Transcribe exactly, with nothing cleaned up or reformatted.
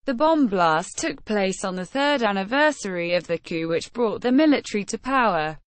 The bomb blast took place on the third anniversary of the coup which brought the military to power.